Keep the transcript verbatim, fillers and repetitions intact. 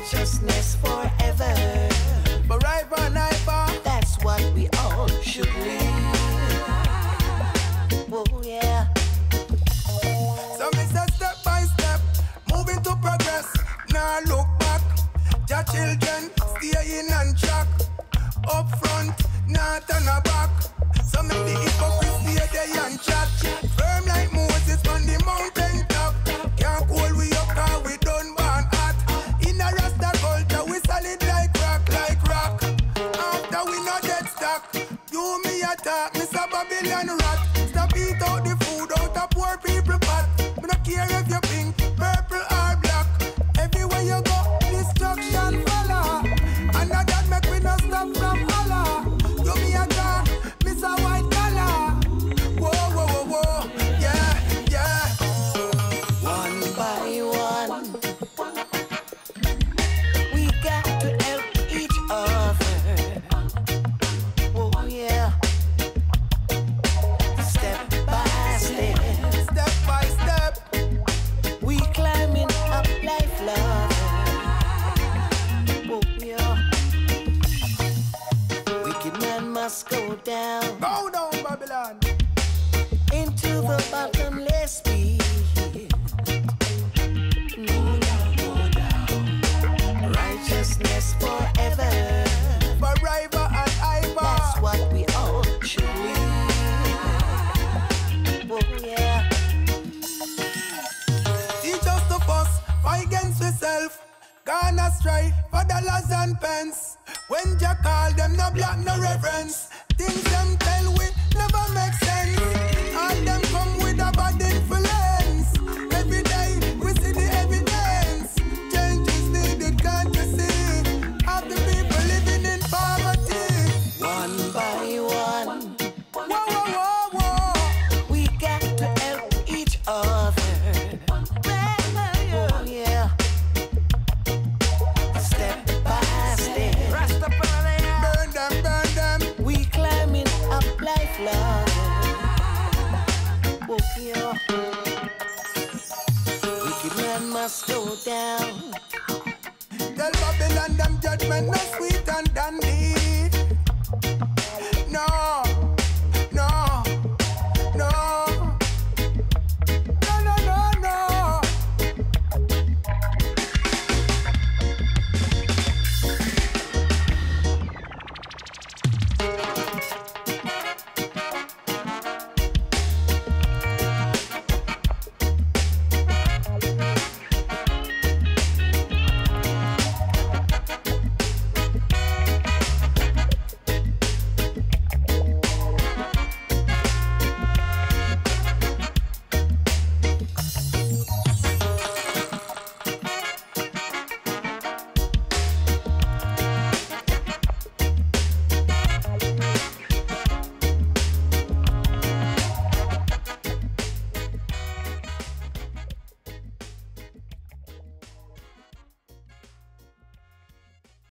righteousness forever. Forever and ever. That's what we all should live. Oh yeah. So me say step by step, moving to progress. Now look back. Your children stay in and track. Up front, not on the back. So make the hypocrites stay there and chat. Firm like Moses on the mountain top. Can't call we up cause we done born hot. In a Rasta culture we solid like rock, like rock. After we not dead stock. You me attack, Mister Babylon rat. Stop eat out the food out of poor people pot. Me not care if you pink, purple or black. Everywhere you go, destruction follow. And now that make we not stop from Allah. You me attack, Mister White collar. Whoa, whoa, whoa, whoa, yeah, yeah. One by one, we got to help each other. Oh yeah. Step by step, Step by step, we climbing up life ladder. Oh yeah. Wicked man must go down go down Babylon. into the bottomless pit. Go down, go down. Righteousness forever. Forever and ever. That's what we all should live. Oh yeah. Teach us to fuss, fight against yourself. Gone astray for dollars and pence. When Jah call them, no black, no reverence. Things them tell we never make sense. All them come with a bad influence. Every day we see the evidence. Change is needed, can't you see? Half the people living in poverty. One by one, Whoa, whoa, whoa, whoa. we got to help each other. Oh yeah. Step by step, Burn them, burn them. we climbing up life ladder. Oh yeah. Wicked man must go down Tell Babylon them judgment no